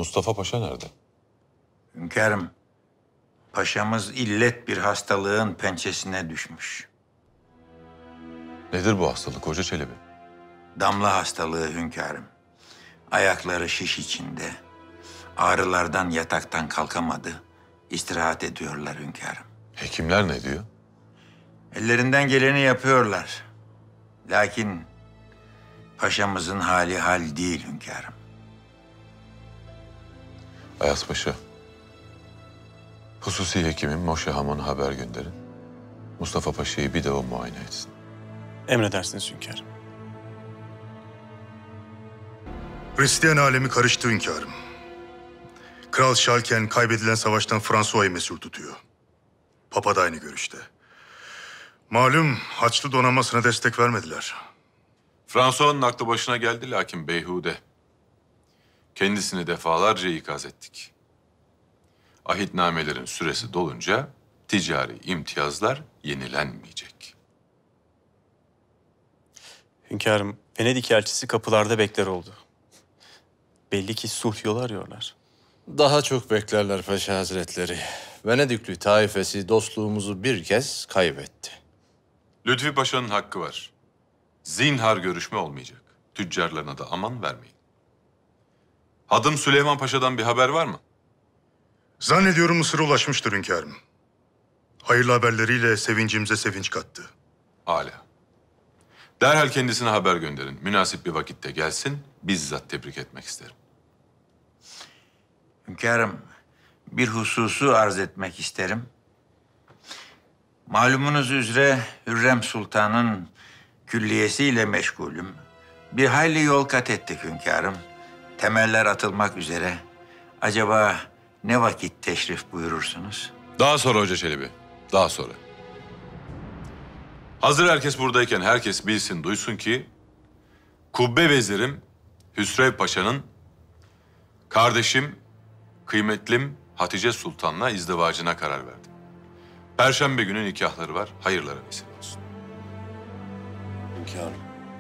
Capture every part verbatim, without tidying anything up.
Mustafa Paşa nerede? Hünkârım, paşamız illet bir hastalığın pençesine düşmüş. Nedir bu hastalık Hoca Çelebi? Damla hastalığı hünkârım. Ayakları şiş içinde. Ağrılardan yataktan kalkamadı. İstirahat ediyorlar hünkârım. Hekimler ne diyor? Ellerinden geleni yapıyorlar. Lakin paşamızın hali hal değil hünkârım. Ayas Paşa, hususi hekimim Moşe Hamon'a haber gönderin. Mustafa Paşa'yı bir de o muayene etsin. Emredersiniz hünkârım. Hristiyan alemi karıştı hünkârım. Kral Şalken kaybedilen savaştan Fransuva'yı mesul tutuyor. Papa da aynı görüşte. Malum Haçlı donanmasına destek vermediler. François'un aklı başına geldi lakin beyhude. Kendisini defalarca ikaz ettik. Ahitnamelerin süresi dolunca ticari imtiyazlar yenilenmeyecek. Hünkârım, Venedik elçisi kapılarda bekler oldu. Belli ki sulh yolu arıyorlar. Daha çok beklerler Paşa Hazretleri. Venediklü taifesi dostluğumuzu bir kez kaybetti. Lütfi Paşa'nın hakkı var. Zinhar görüşme olmayacak. Tüccarlarına da aman vermeyin. Hadım Süleyman Paşa'dan bir haber var mı? Zannediyorum Mısır'a ulaşmıştır hünkârım. Hayırlı haberleriyle sevincimize sevinç kattı. Âlâ. Derhal kendisine haber gönderin. Münasip bir vakitte gelsin. Bizzat tebrik etmek isterim. Hünkârım, bir hususu arz etmek isterim. Malumunuz üzere Hürrem Sultan'ın külliyesiyle meşgulüm. Bir hayli yol kat ettik hünkârım. Temeller atılmak üzere. Acaba ne vakit teşrif buyurursunuz? Daha sonra Hoca Çelebi. Daha sonra. Hazır herkes buradayken herkes bilsin, duysun ki Kubbe Vezirim Hüsrev Paşa'nın kardeşim, kıymetlim Hatice Sultan'la izdivacına karar verdi. Perşembe günü nikahları var. Hayırlara vesile olsun. Hünkârım.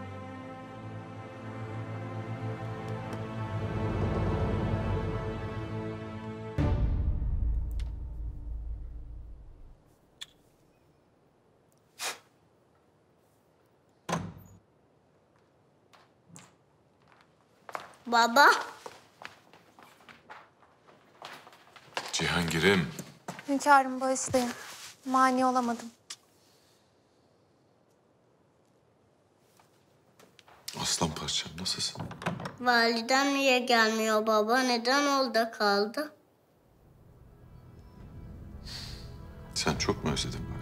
Baba. Cihangir'im. Hünkârım bağışlayın. Mani olamadım. Aslan parçam nasılsın? Validem niye gelmiyor baba? Neden orada kaldı? Sen çok mu özledin beni?